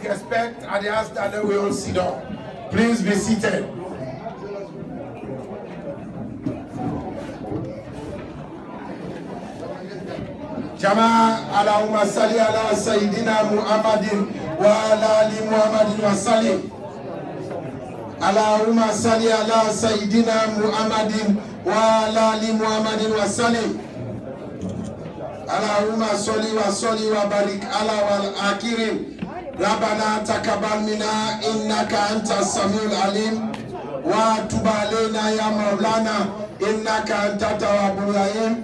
respect, I ask that we all sit down. Please be seated. Jama Allahumma salli ala Sayyidina Muhammadin wa ala ali Muhammadin wa sallim. Allahumma salli ala Sayyidina Muhammadin wa ala ali Muhammadin wa sallim. Allahumma salli wa barik ala wal akirin. Rabbana taqabbal minna innaka antas samiul alim wa tub alayna ya maulana innaka antat tawwabur rahim.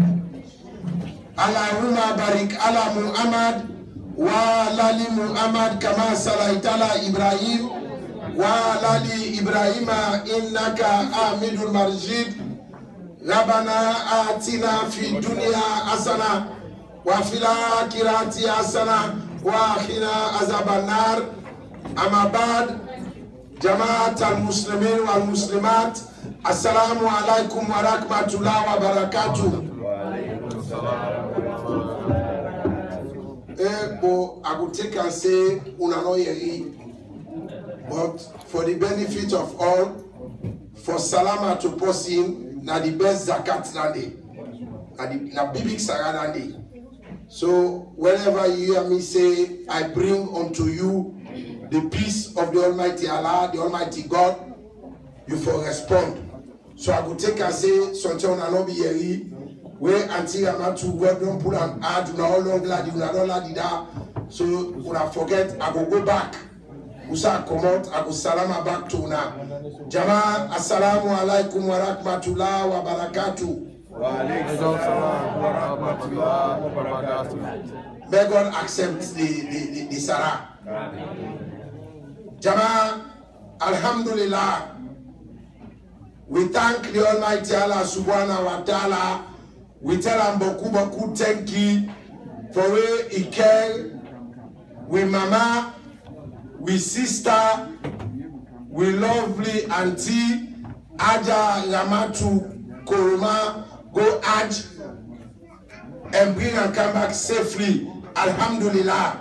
Allahumma barik ala Muhammad wa lali Muhammad kama salaita ala Ibrahim wa lali Ibrahima innaka hamidul majid. Rabbana atina fi dunya hasana wa fil akhirati hasana wa qina azaban nar. Amma ba'd, jama'at al-muslimin wal muslimat, assalamu alaikum wa rahmatullahi wa barakatuh. I could take and say unanoyeri, but for the benefit of all, for salama to person, na the best zakat nande, na bibik saranande. So whenever you hear me say, I bring unto you the peace of the Almighty Allah, the Almighty God, you for respond. So I could take and say, something unanoyeri. Where until I'm not too God don't put an ad to all long lady, so when I forget, I go back. Usa come out, I go salama back to now. Jama, assalamu alaikum wa rahmatullahi wa barakatuh. Wa alaikum salam wa rahmatullahi wa barakatuh. May God accept the Sarah. Jama, alhamdulillah. We thank the Almighty Allah subhanahu wa ta'ala. We tell him Boku thank you for where he care. We mama, we sister, we lovely auntie, Aja Ramatu Koroma, go Aj and bring and come back safely. Alhamdulillah.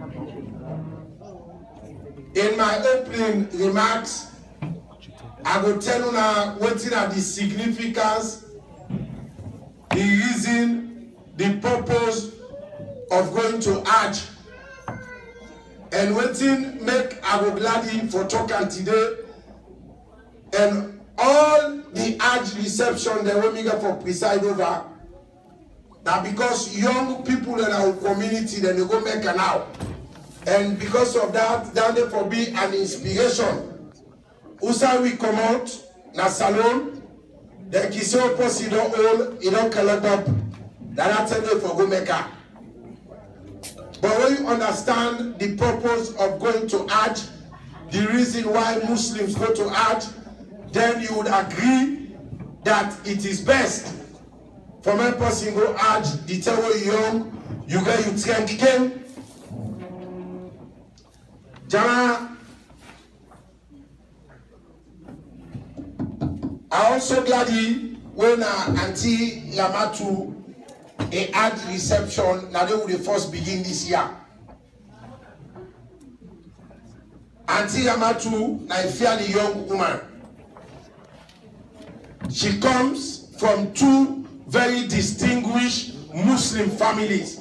In my opening remarks, I will tell you now what is the significance, the reason, the purpose of going to Hajj, and waiting make Abu Gladi for talking today, and all the Hajj reception the Omega for preside over. That because young people in our community then they go make an out, and because of that, then they for be an inspiration. Usa we come out na salon. The Kiseo post you don't hold, you don't collect up. That's a for go Mecca. But when you understand the purpose of going to Hajj, the reason why Muslims go to Hajj, then you would agree that it is best for my person go Hajj, the terror young, you get you train again. Jama, I also glad when Auntie Yamatu a Hajj reception, now they will the first begin this year. Auntie Yamatu, now a fairly young woman. She comes from two very distinguished Muslim families.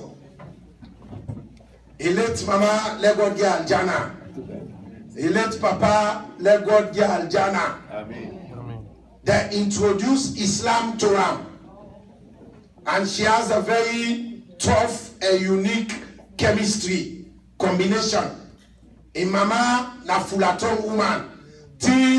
A late mama, let God get Aljana. A late papa, let God get Aljana. Amen. They introduced Islam to her. And she has a very tough and unique chemistry combination. A mama na fulaton woman. Ti.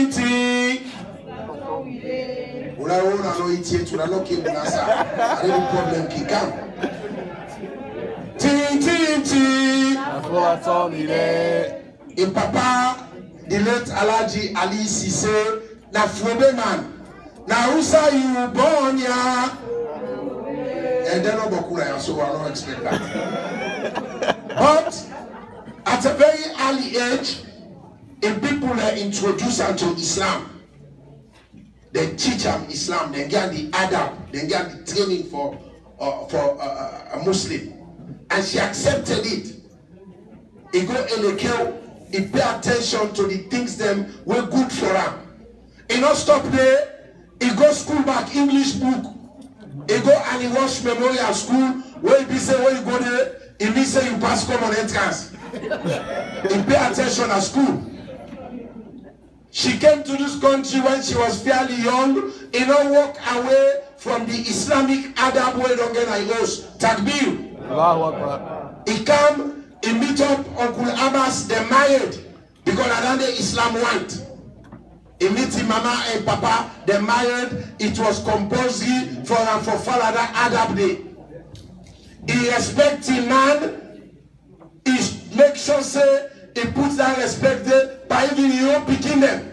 Ula ona no itie tu na loke unasa. Are the problem ki come. Ti. Na fulaton ile. A papa, the late Alaji Ali Sise. Na Frobe man, na usa you born ya, and then Obakura, so I don't expect that. But at a very early age, if people are introduced to Islam, they teach them Islam, they get the adab, they get the training for a Muslim, and she accepted it. he go elekel, he pay attention to the things them were good for him. He not stop there, he go school back, English book. He go and he watch memorial school, where he be say, where you go there, he be say you pass common entrance. He pay attention at school. She came to this country when she was fairly young. He don't walk away from the Islamic adab way don't get like us. Takbir. He come, he meet up Uncle Abbas, they married. Because around the Islam want. He meet him mama and papa, they married. It was compulsory for them for follow that adab day. He respect the man. He make sure say he puts that respect there by even you picking them.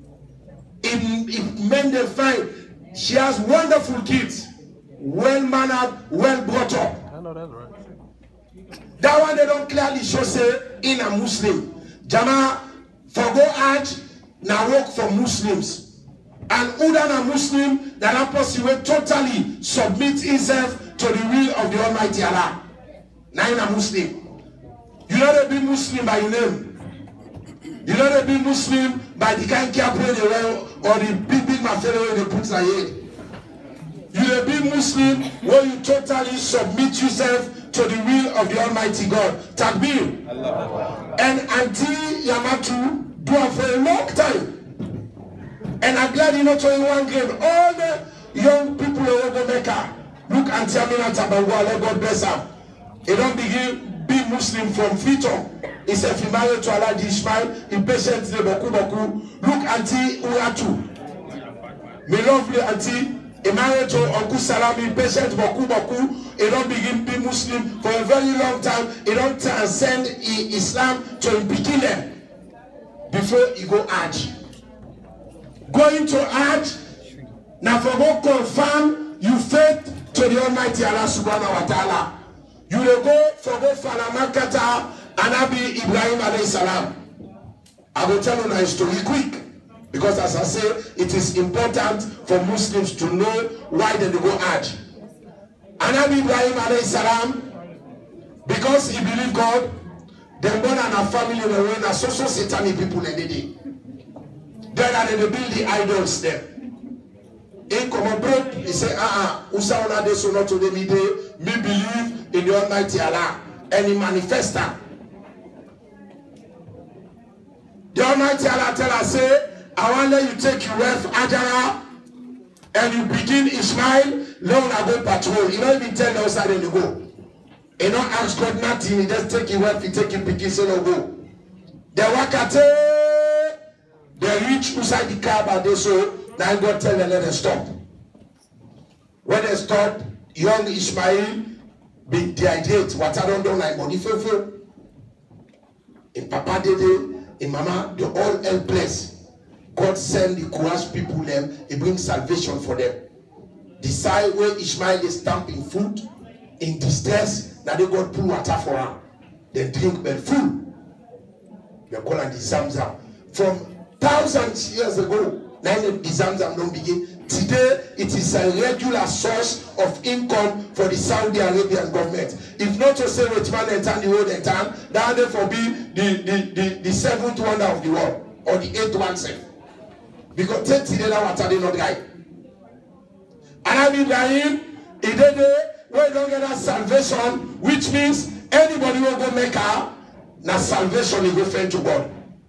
It made them fine. She has wonderful kids, well mannered, well brought up. I know that's right. That one they don't clearly show say in a Muslim. Jama forgo Hajj now work for Muslims. And who than a Muslim that a person will totally submit himself to the will of the Almighty Allah. Now in a Muslim. You know they be Muslim by your name. You know they be Muslim by the kind cap they wear or the big mafia they put their head. You know be Muslim where you totally submit yourself to the will of the Almighty God. Takbir. And Auntie Yamatu do it for a long time. And I'm glad you know 21 grade. All the young people who go Mecca. Look Auntie Amina Tabawa, let God bless her. They don't begin be Muslim from Freetown. He said, if he married to Allah Ishmael, he patient de boku boku. Look, Auntie Uyatu. My lovely auntie, he married to Uncle Salam, he patient boku boku. He don't begin be Muslim for a very long time. He don't transcend Islam to begin them before he go Hajj. Going to Hajj, now for go confirm you faith to the Almighty Allah subhanahu wa ta'ala. You will go for go Falamakata and Abi Ibrahim alayhi salam. I will tell you a story quick. Because as I say, it is important for Muslims to know why they go Hajj. And Abi Ibrahim alayhi salam, because he believed God, them born and a family were in a social satanic people in the day. Then they build the idols there. In common break, he said, Usa ona de so not to the me believe in the Almighty Allah. And he manifested. The Almighty Allah tell us, say, I want let you take your wife Ajara and you begin Ishmael, let us go patrol. You don't even tell us how they go. You don't ask God nothing, you just take your wife, you take your picking, so no go. They wakate, they reach inside the Kaaba, they so, now God tell them let them stop. When they stop, young Ishmael be dehydrated, what I don't know like money fulfill. In Papa Dede, in Mama, the all helpless. God send the Quraysh people them, he brings salvation for them. Decide where Ishmael is stamping food in distress, now they God pull water for her. Then drink but full. They call it the Zamzam. From thousands years ago, now the Zamzam don't begin. Today, it is a regular source of income for the Saudi Arabian government. If not to say which man and the world and time, that therefore be the seventh wonder of the world, or the eighth one self. Because today what are they not right? And I mean Ibrahim, he did it, we don't get that salvation, which means anybody will go make her, now salvation is go friend to God.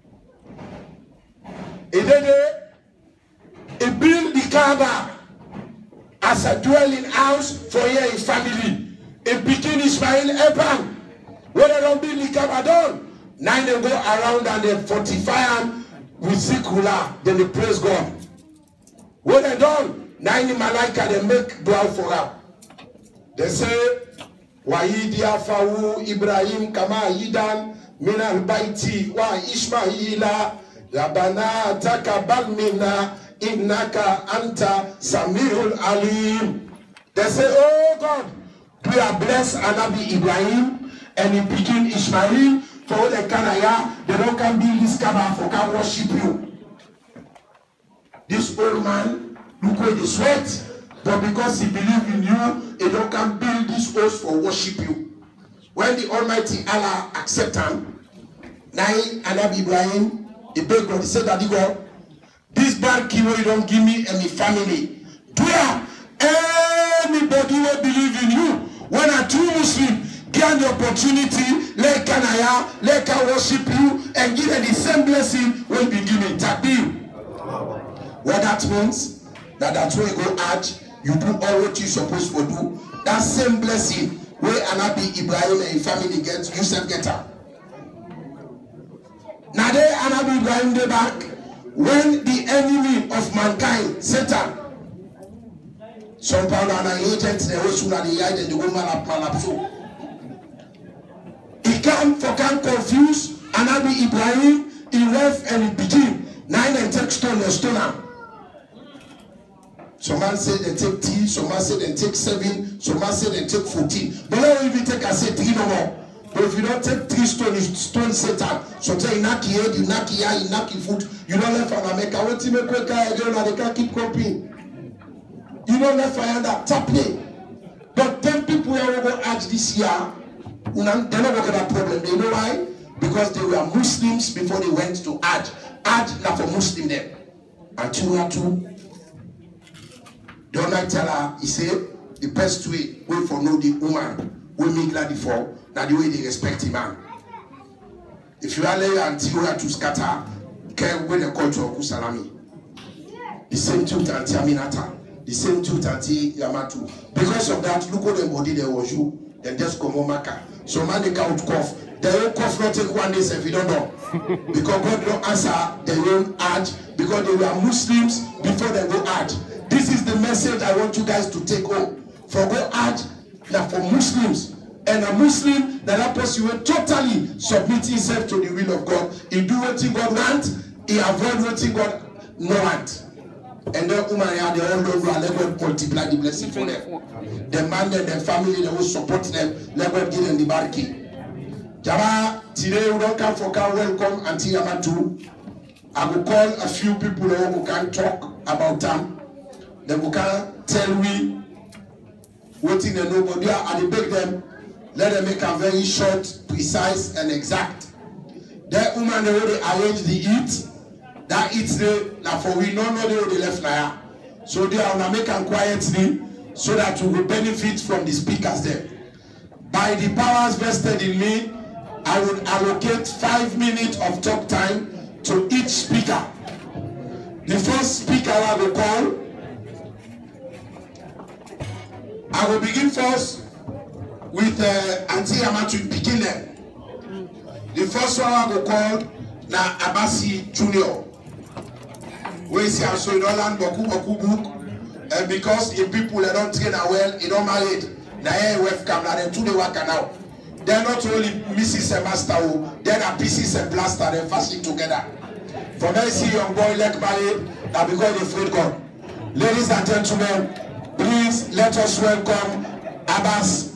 He did it. He built the Kaaba as a dwelling house for his family. He became Ishmael Epan. When they don't build the Kaaba done, now they go around and they fortify them with zikula, then they praise God. When they done, now in the Malaika they make dua for them. They say, Wahidi afawu Ibrahim kama yidan min al-baiti wa Ishmaila Rabbana takabal minna Innaka anta Samiul Alim. They say, oh God, we are blessed Anabi Ibrahim and he begin Ishmael for the Kanaya. They don't come build this Kaaba for can worship you. This old man, look where they sweat, but because he believes in you, he don't come build this house for worship you. When the Almighty Allah accept him, Nai Anabi Ibrahim, he begged God, he said, Daddy God, this bad key you don't give me and my family. Do anybody will believe in you? When a true Muslim get the opportunity, let can worship you and give them the same blessing will be given. Takbir. What that means, that's where you go Hajj, you do all what you're supposed to do. That same blessing where Anabi Ibrahim and his family get, you self get up. Now they Anabi Ibrahim they back when the enemy of mankind, Satan, some power and agents, they also not the and the woman of Malapso. He can't confuse Anabi Ibrahim, he left and he begin. 9 and take stone and stone. Some man say they take 3, some man say they take 7, some man say they take 14. But now if you take, I say 3 no more. But if you don't take 3 stone Satan, so say inaki head, inaki eye, inaki foot, you don't let for America. What you make quick again, they can't keep copying. You don't let fire that tap me. But 10 people who will go Hajj this year, they're not going to have a problem. You know why? Because they were Muslims before they went to Hajj. Hajj not for Muslim them. And two. Don't I tell her, he said, the best way for know the woman, we make glad for, that the way they respect him man. If you are there until you have to scatter, can win the culture of Kusalami. The same truth until Aminata. The same truth until Yamatu. Because of that, look at the body there was you, then just come on Maka. So man they can't cough. They don't cough not take 1 day if you don't know. Because God don't answer their own Hajj, because they were Muslims before they go Hajj. This is the message I want you guys to take home. For go Hajj, now for Muslims. And a Muslim, that person will totally submit himself to the will of God. He do what God wants, he avoid what God no want. And then woman, they all know let God multiply the blessing for them. The man and their family, they will support them. Let God give them the barki. Jama, today we don't come for can welcome Auntie Yamatu. I will call a few people who can talk about them. They will can tell me what they know, but they are and beg them. Let them make a very short, precise, and exact. That woman they already arrange the eat. That eats the now for we don't know they already left now. So they are gonna make them quietly so that we will benefit from the speakers there. By the powers vested in me, I will allocate 5 minutes of talk time to each speaker. The first speaker I will call, I will begin first with Auntie Yamatu beginner. The first one I will call na Abasi Junior. We see also in Holland Boku book, because if people they don't train well, they don't married. Now webcam now they do the work now. They're not only Mrs. and Master, they're a pieces and plaster, they're fasting together. For me, see young boy like married, that because they afraid God. Ladies and gentlemen, please let us welcome Abbas